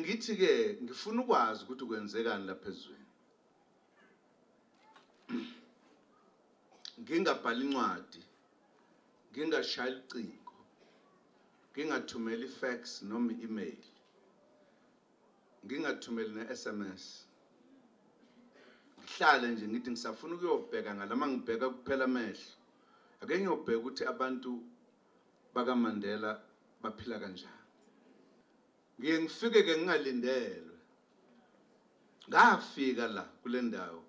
ngithi ke ngifuna ukwazi ukuthi kwenzekani lapha ezweni. Ngingabhala incwadi, ngingashaya icingo, ngingathumela ifax noma i-email, ngingathumeli ne-SMS. Ngihlale nje ngithi ngisafuna ukuyobheka ngalama ngibheka kuphela amehlo. Ake ngiyobheka ukuthi abantu baka Mandela baphila kanjani. Ngiye ngifike ke ngingalindelwe. Ngafika la kule ndawo.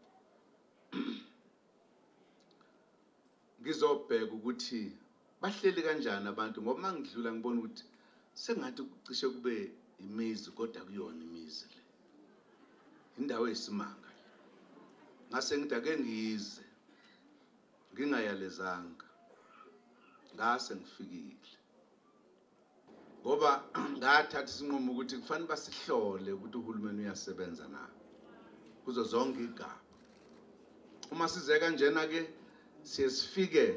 Ngizobheka ukuthi bahleli kanjani abantu ngoba mangidlula ngibona ukuthi sengathi kucishe kube imizi kodwa kuyona imizi le. Indawo eyisimanga. Ngase ngithi ake ngize ngingayalezanga. Ngase ngifikile. Ngoba ngathatha isinqumo ukuthi kufanele basihlole ukuthi uhulumeni uyasebenza na kuzo zonke igaba. Uma size kanjena ke siyesifike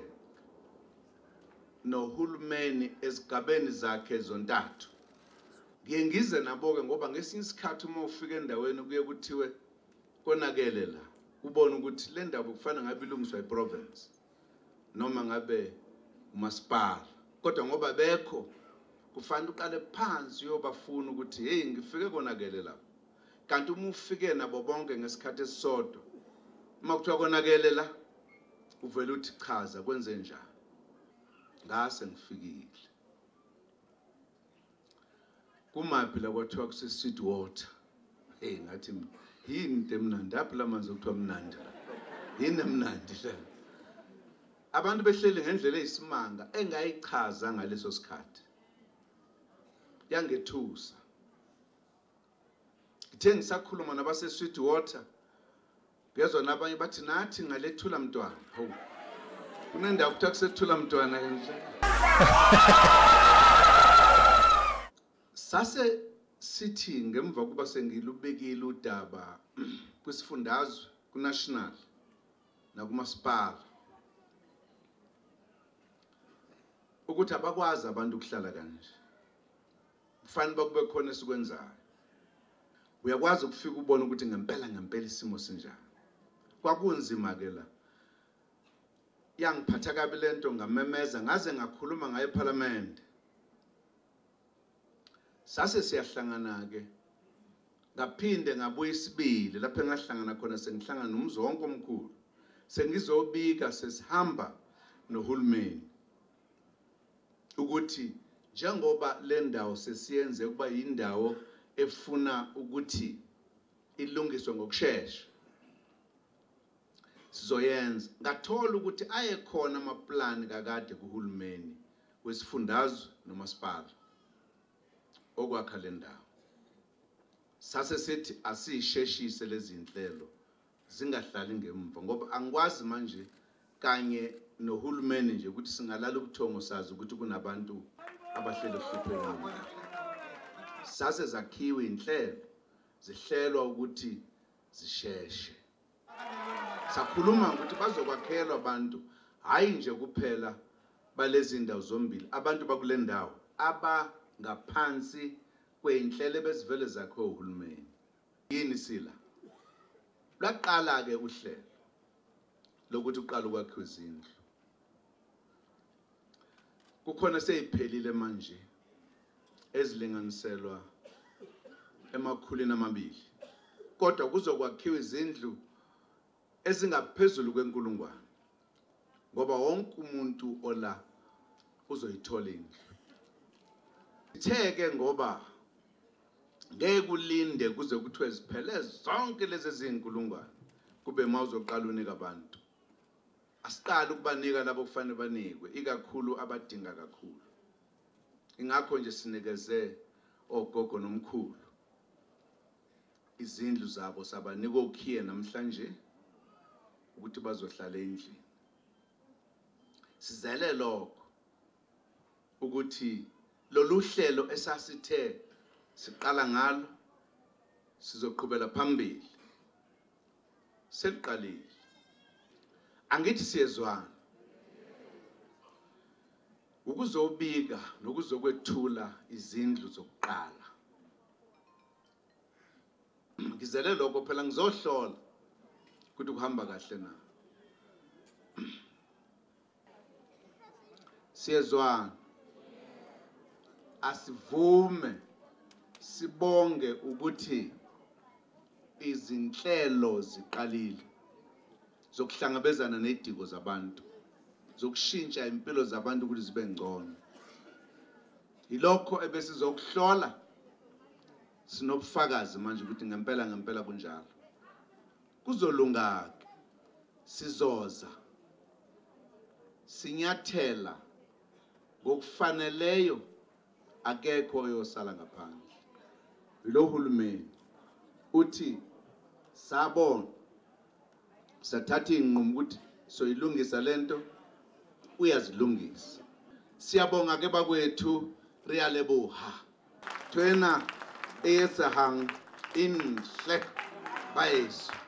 nohulumeni esigabeni zakhe zontathu. Ngiye ngize nabo ke ngoba ngesinye isikhathi uma ufika endaweni kuye kuthiwe konakele la ubone ukuthi le ndawo kufanele ngabe ilungiswa iprovince noma ngabe umasipala, kodwa ngoba bekho kufanele uqale phansi uyobafuna ukuthi hey ngifike konakele lapha. Kanti uma ufike nabo bonke ngesikhathi esisodwa uma kuthiwa konakele la uvela uthi chaza kwenze njani. Ngase ngifikile kumaphi la kwathiwa kuse Sweetwater. Hey ngathi yini into emnandi apha la manzi okuthiwa mnandi la. Yini emnandi la. Abantu behleli ngendlela eyisimanga engayichaza ngaleso sikhathi. Yangethusa. Ngithe ngisakhuluma nabase Sweetwater ngezwe nabanye bathi nathi ngale Thulamntwana. Hawu. Kunendawo kuthiwa kuse Thulamntwana endlela. Sase sithi ngemva kuba sengilubekile udaba kwisifundazwe kunational nakumasipala ukuthi abakwazi abantu ukuhlala kanje. Kufanele bakube khona esikwenzayo. Uyakwazi ukufika ubone ukuthi ngempela isimo sinjani. Kwakunzima ke la. Yangiphatha kabi lento ngamemeza ngaze ngakhuluma ngaye eParliament. Sase siyahlangana ke. Ngaphinde ngabuya isibili lapho engahlangana khona sengihlangana nomzonke omkhulu. Sengizobika sesihamba nohulumeni ukuthi njengoba le ndawo sesiyenze kuba yindawo efuna ukuthi ilungiswe ngokusheshsha sizoyenza. Ngathola ukuthi ayekhona amaplani kakade kuhulumeni wesifundazwe nomasipala okwakha le ndawo. Sase sithi asisheshise lezi zinhlelo zingahlali ngemva ngoba angikwazi manje kanye nohulumeni nje ukuthi singalala ubuthongo sazi ukuthi kunabantu abahlele hluphekile. Sase zakhiwe inhlelo zihlelwa ukuthi zisheshe. Sakhuluma ukuthi bazokwakhelwa abantu hayi nje kuphela balezi ndawo zombili abantu bakule ndawo abangaphansi kweinhlelo bezivele zakhe uhulumeni. Yini sila laqala ke uhlelo lokuthi uqala ukwakhiwa izindlu. Kukhona seyiphelile manje ezilinganiselwa emakhulwini amabili. Kodwa kuzokwakhiwa izindlu ezingaphezulu kwenkulungwane. Ngoba wonke umuntu ola uzoyithola indlu. Itheke ngoba ngeke kulinde kuze kuthiwe ziphele zonke lezi zinkulungwane kube mawuzoqala unika abantu. Asiqala ukubanika labo kufanele banikwe ikakhulu abadinga kakhulu. Ingakho nje sinikeze ogogo nomkhulu izindlu zabo sabanika okhiye namhlanje ukuthi bazohlala endlini. Sizele lokho ukuthi lolu hlelo esasithe siqala ngalo sizoqhubela phambili. Seliqalile. Angithi siyezwana. Ukuzobika nokuzokwethula izindlu zokuqala ngizele lokho phela ngizohlola ukuthi kuhamba kahle na. Siyezwana, asivume sibonge ukuthi izinhlelo ziqalile zokuhlangabezana nezidingo zabantu, zokushintsha impilo zabantu ukuthi zibe ngcono. Yilokho ebesizokuhlola, sinobufakazi manje ukuthi ngempela kunjalo. Kuzolunga-ke, sizoza sinyathela ngokufaneleyo, akekho oyosala ngaphandle. Lo hulumeni uthi sabona sathatha inqumo ukuthi soyilungisa lento, uyazilungisa. Siyabonga ke bakwethu, riyaleboha. Twena eyesahang inhle bayeso.